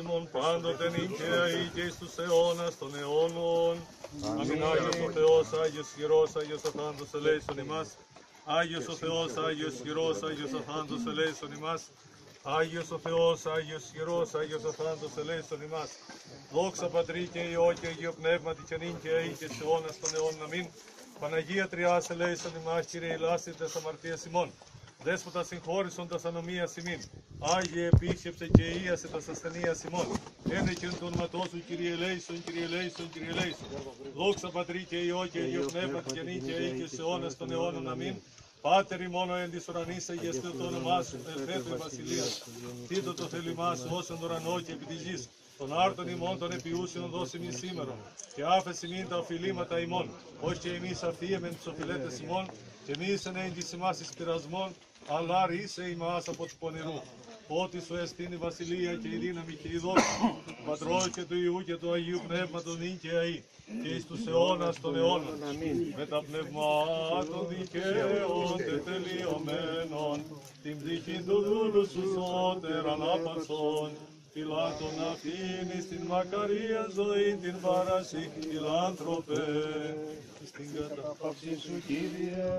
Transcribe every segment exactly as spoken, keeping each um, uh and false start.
ημών πάντοτε νύχαια ή και εις τους αιώνας των αιώνων. Αμήν. Άγιος ο Θεός, Άγιος χειρός, Άγιος αθάντος ελέησον ημάς. Άγιος ο Θεός, Άγιος χειρός, Άγιος αθάντος ελέησον ημάς. Άγιος ο Θεός, Άγιος χειρός, Άγιος αθάντος ελέησον ημάς. Δόξα Πατρί και Υιό και Αγίο Πνεύματι και νυν και αεί και στους αιώνας των αιώνων. Αμήν. Παναγία Τριάς ελέησον ημάς, Κύριε ηλάστη τες αμαρτίας ημών. Δέσποτα συγχώρησον τας ανομίας ημίν. Άγιε επίσκεψε και ίασε τας ασθενείας ημών. Ένεκεν το όνοματό σου, Κύριε ελέησον, Κύριε ελέησον, Κύριε ελέησον. Δόξα Πατρί και Υιό και Αγίο Πνεύματι και νυν και αεί και στους αιώνας των αιώνων. Αμήν. Πάτερ ημών εν της ουρανής αγιαστεί το όνομά σου, ελθέτω η βασιλεία σου. Τίτο το θέλημά σου, όσον ουρανό και επί της γης. Των άρτων ημών των επιούσιων δώσει μη σήμερα. Και άφεση μην τα οφειλήματα ημών. Ως και εμείς αφίεμεν τους οφειλέτες ημών. Και μη εις εν της ημάς εις πειρασμών, αλλά ρίσε ημάς από του πονηρού. Ότι σου εστίν η βασιλεία και η δύναμη και η δόξη. Του Πατρός και του Υιού και του Αγίου Πνεύματος νυν και αεί. Και εις τους αιώνας των αιώνων. Με τα πνευμάτων δικαίων τετελειωμένων. Την ψυχή του δούλου σου σώτερ ανάπαυσον. Φιλάτων αφήνεις την μακαρία ζωή την παρασύ φιλάνθρωπε. Στην κατάπαυση σου Κύριε,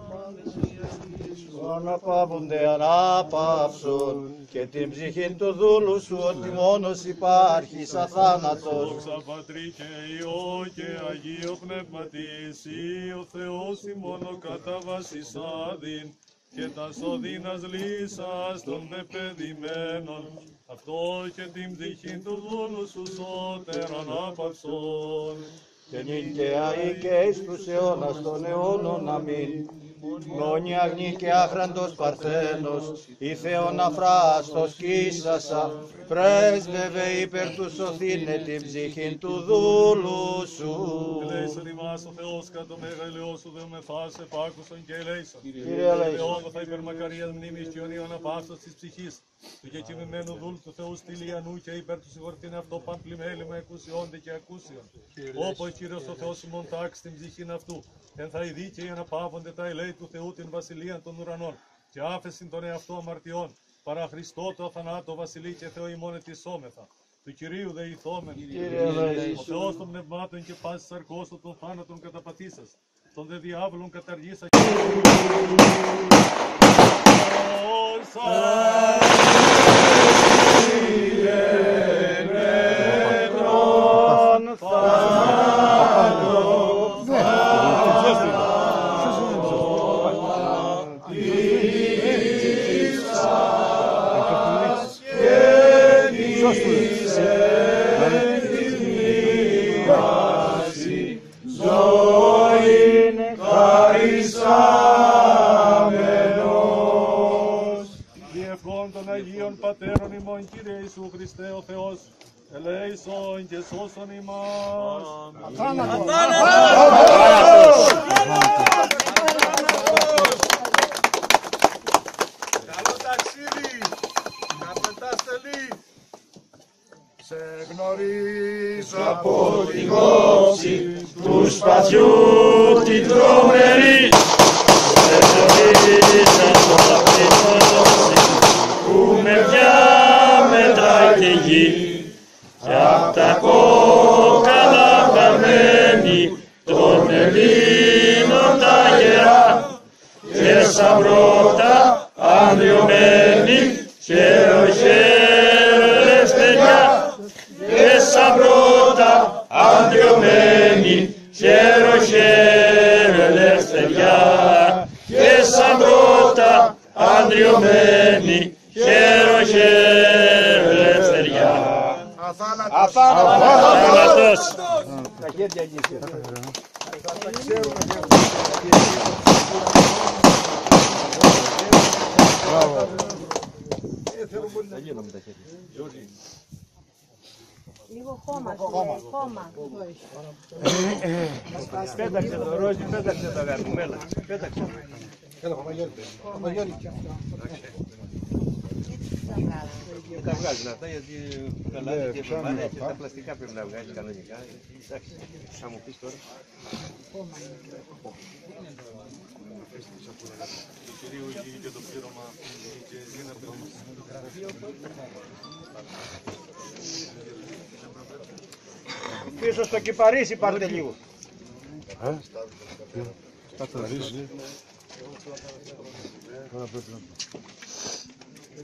σου αναπαύονται ανάπαυσον και την ψυχή του δούλου σου ότι μόνος υπάρχεις αθάνατος. Δόξα Πατρί και Υιό και Αγίο Πνεύματι, εσύ ο Θεός ημών ο καταβάσις άδειν και τα σωδίνας λύσας των πεπαιδημένων. Αυτό και την ψυχή του δούλου σου σώτερ ανάπαυσον. Και νυν και αεί και εις τους αιώνας των αιώνων. Αμήν. Μόνη αγνή και άχραντος Παρθένος, η Θεόν αφράστος κοίσασα, πρέσβευε υπέρ του σωθήνε την ψυχήν του δούλου σου. Ελέησον ημάς ο Θεός κατ' το μέγα ελαιός σου δεομεθάς επάκουσον και ελέησον. Κύριε ελέησον. Ελεόδοθα υπέρ μακαρίας μνήμης και ονείων απάστος της ψυχής, του κεκοιμημένου δούλου του Θεού στήλιανού και υπέρ του συγχωρτήν αυτό παντλημέλημα εκουσιόνται και ακούσιον. Όπως Κύριος ο Θεός ημών τάξει την ψυχήν αυτού, εν θα οι δίκαιοι αναπαύονται τα ελέη του Θεού την βασιλεία των ουρανών και άφεσιν τον εαυτό αμαρτιών, παρά Χριστό το αθανάτο βασιλεί και Θεό ημών ετισόμεθα. Του Κυρίου δε ηθόμεν, ο Θεός των πνευμάτων και πάσης αρκώστο των θάνατων καταπατήσας, των δε διάβολων καταργήσα. Των Αγίων Πατέρων ημών, Κύριε Ιησού Χριστέ ο Θεός, ελέησον και σώσον ημάς. Αθάνατος! Καλό ταξίδι! Καπετάστελη! Σε γνωρίζω από την όψη του σπαθιού την τρομερή. Σε γνωρίζω από την όψη που με διάμετρα και γη κι απ' τα κόκαλα παρμένη των Ελλήνων τα γερά και σαν πρώτα ανδριωμένη χέρο-χέρο ελευθεριά και σαν πρώτα ανδριωμένη χέρο-χέρο ελευθεριά και σαν πρώτα ανδριωμένη χέρο, χέρο, ελευθεριά. Αθάνατος. Τα χέρια εκεί. Τα ξέρουμε. Λίγο χώμα, χώμα. Πέταξε το Ρόζι, πέταξε το αγάπη μου, έλα. Πέταξε. Έλα, Παπαγιώργη. Παπαγιώργη. Έτσι θα βγάλω. Και τα βγάζουν αυτά γιατί καλάνε και βαμβάνε και τα πλαστικά πρέπει να βγάζει κανονικά. Εντάξει, θα μου πεις τώρα. Κυρίου υγιή και το πλήρωμα και δύναται. Πίσω στο κυπαρίσι πάρτε λίγο. Κάτσε να δεις. Τώρα πρέπει να...